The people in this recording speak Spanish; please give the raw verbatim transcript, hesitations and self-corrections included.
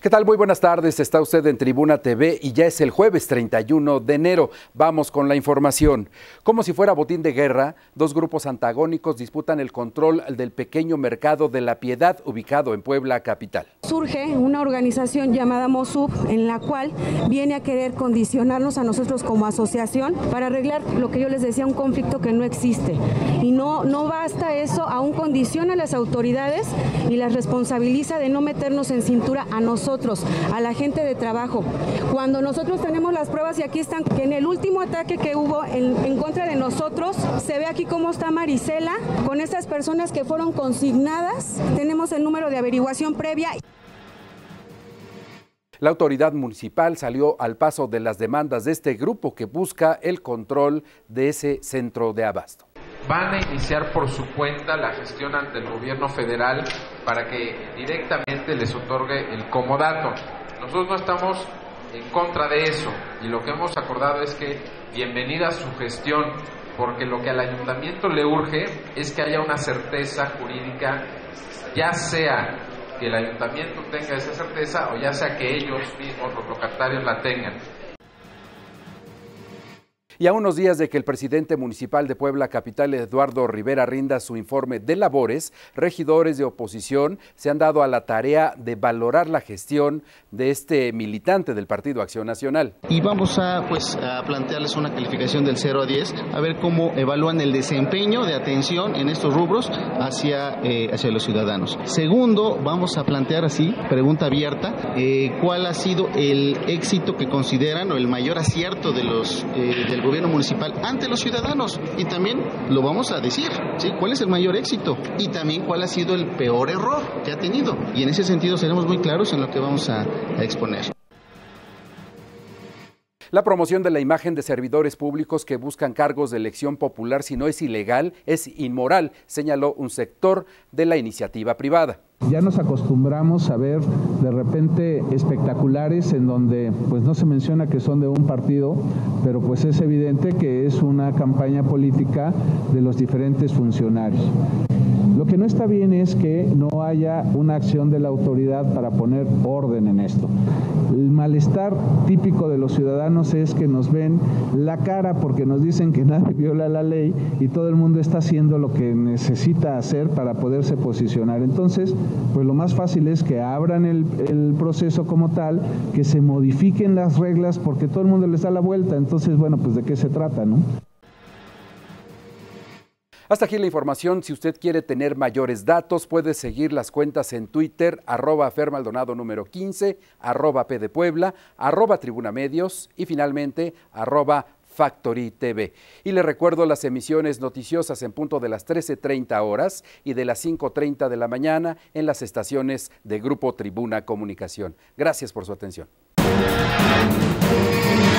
¿Qué tal? Muy buenas tardes. Está usted en Tribuna T V y ya es el jueves treinta y uno de enero. Vamos con la información. Como si fuera botín de guerra, dos grupos antagónicos disputan el control del pequeño mercado de La Piedad, ubicado en Puebla capital. Surge una organización llamada MOSUB, en la cual viene a querer condicionarnos a nosotros como asociación para arreglar lo que yo les decía, un conflicto que no existe. Y no, no basta eso, aún condiciona a las autoridades y las responsabiliza de no meternos en cintura a nosotros, a la gente de trabajo. Cuando nosotros tenemos las pruebas, y aquí están, que en el último ataque que hubo en, en contra de nosotros, se ve aquí cómo está Marisela, con estas personas que fueron consignadas, tenemos el número de averiguación previa. La autoridad municipal salió al paso de las demandas de este grupo que busca el control de ese centro de abasto. Van a iniciar por su cuenta la gestión ante el gobierno federal para que directamente les otorgue el comodato. Nosotros no estamos en contra de eso y lo que hemos acordado es que bienvenida su gestión, porque lo que al ayuntamiento le urge es que haya una certeza jurídica, ya sea que el ayuntamiento tenga esa certeza o ya sea que ellos mismos, los locatarios, la tengan. Y a unos días de que el presidente municipal de Puebla capital, Eduardo Rivera, rinda su informe de labores, regidores de oposición se han dado a la tarea de valorar la gestión de este militante del Partido Acción Nacional. Y vamos a, pues, a plantearles una calificación del cero a diez, a ver cómo evalúan el desempeño de atención en estos rubros hacia, eh, hacia los ciudadanos. Segundo, vamos a plantear así, pregunta abierta, eh, cuál ha sido el éxito que consideran o el mayor acierto de los eh, del gobierno municipal ante los ciudadanos, y también lo vamos a decir, ¿sí? ¿Cuál es el mayor éxito? Y también cuál ha sido el peor error que ha tenido, y en ese sentido seremos muy claros en lo que vamos a, a exponer. La promoción de la imagen de servidores públicos que buscan cargos de elección popular, si no es ilegal, es inmoral, señaló un sector de la iniciativa privada. Ya nos acostumbramos a ver de repente espectaculares en donde pues no se menciona que son de un partido, pero pues es evidente que es una campaña política de los diferentes funcionarios. Lo que no está bien es que no haya una acción de la autoridad para poner orden en esto. El malestar típico de los ciudadanos es que nos ven la cara porque nos dicen que nadie viola la ley y todo el mundo está haciendo lo que necesita hacer para poderse posicionar. Entonces, pues lo más fácil es que abran el, el proceso como tal, que se modifiquen las reglas porque todo el mundo les da la vuelta. Entonces, bueno, pues de qué se trata, ¿no? Hasta aquí la información. Si usted quiere tener mayores datos, puede seguir las cuentas en Twitter, arroba Fermaldonado número quince, arroba P de Puebla, arroba Tribuna Medios y finalmente arroba Factory T V. Y le recuerdo las emisiones noticiosas en punto de las trece treinta horas y de las cinco treinta de la mañana en las estaciones de Grupo Tribuna Comunicación. Gracias por su atención.